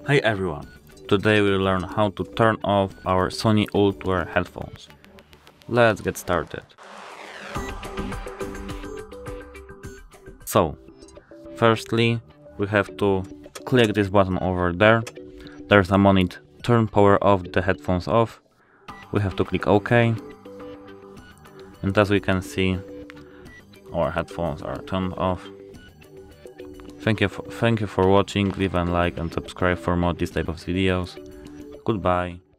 Hi everyone! Today we'll learn how to turn off our SONY ULT Wear headphones. Let's get started. So, firstly, we have to click this button over there. There's a monitor turn power off the headphones off. We have to click OK. And as we can see, our headphones are turned off. Thank you for watching. Leave a like and subscribe for more this type of videos. Goodbye.